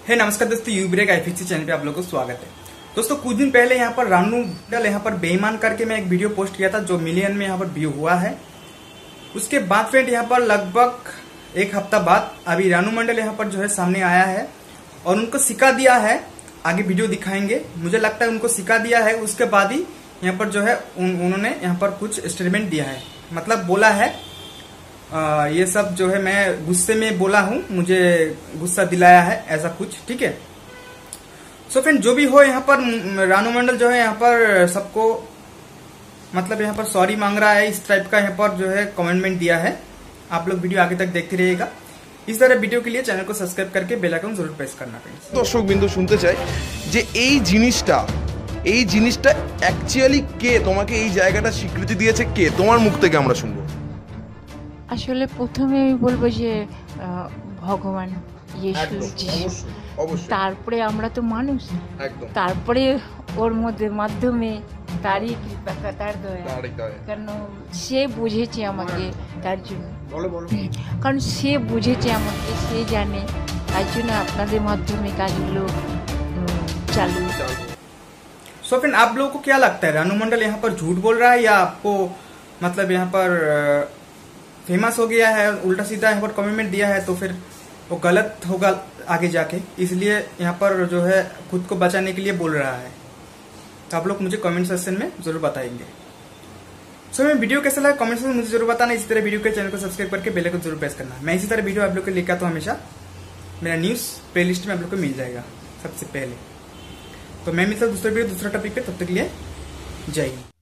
है नमस्कार दोस्तों, यू ब्रेक आईफिक्सी चैनल पे आप लोगों को स्वागत है। दोस्तों कुछ दिन पहले यहाँ पर रानू मंडल यहाँ पर बेईमान करके मैं एक वीडियो पोस्ट किया था जो मिलियन में यहाँ पर व्यू हुआ है। उसके बाद फ्रेंड यहाँ पर लगभग एक हफ्ता बाद अभी रानू मंडल यहाँ पर जो है सामने आया है और उनको सिखा दिया है। आगे वीडियो दिखाएंगे, मुझे लगता है उनको सिखा दिया है। उसके बाद ही यहाँ पर जो है उन्होंने यहाँ पर कुछ स्टेटमेंट दिया है, मतलब बोला है ये सब जो है मैं गुस्से में बोला हूं, मुझे गुस्सा दिलाया है, ऐसा कुछ। ठीक है, सो फ्रेंड जो भी हो, यहाँ पर रानू मंडल जो है यहाँ पर सबको मतलब यहाँ पर सॉरी मांग रहा है, इस टाइप का यहाँ पर जो है कमेंटमेंट दिया है। आप लोग वीडियो आगे तक देखते रहिएगा। इस तरह वीडियो के लिए चैनल को सब्सक्राइब करके बेल आइकन जरूर प्रेस करना। दर्शक बिंदु सुनते চাই যে এই জিনিসটা অ্যাকচুয়ালি কে তোমাকে এই জায়গাটা স্বীকৃতি দিয়েছে, কে তোমার মুখ থেকে আমরা শুনবো। আসলে প্রথমে আমি বলবো যে ভগবান ইয়েশু, তারপরে আমরা তো মানুষ, তারপরে ওর মাধ্যমে তারই কৃপা, তার দয়া, কারণ সে বুঝেছে আমাকে, তার জন্য কারণ সে বুঝেছে আমাকে, সে জানে, তার জন্য আপনাদের মাধ্যমে কাজগুলো चालू। सो फ्रेंड आप लोगों को क्या लगता है, रानू मंडल यहाँ पर झूठ बोल रहा है या आपको मतलब यहाँ पर फेमस हो गया है, उल्टा सीधा यहाँ पर कमेंटमेंट दिया है तो फिर वो गलत होगा आगे जाके, इसलिए यहाँ पर जो है खुद को बचाने के लिए बोल रहा है? तो आप लोग मुझे कमेंट सेक्शन में जरूर बताएंगे। सो मैं वीडियो कैसा लगा कमेंट सेक्शन में मुझे जरूर बताना। इसी तरह वीडियो के चैनल को सब्सक्राइब करके बेल आइकन जरूर प्रेस करना। मैं इसी तरह वीडियो आप लोग को लेकर तो हमेशा मेरा न्यूज प्लेलिस्ट में आप लोग को मिल जाएगा सबसे पहले। तो मैं मिलता हूँ दूसरे वीडियो दूसरा टॉपिक पे, तब तक के लिए जय हिंद।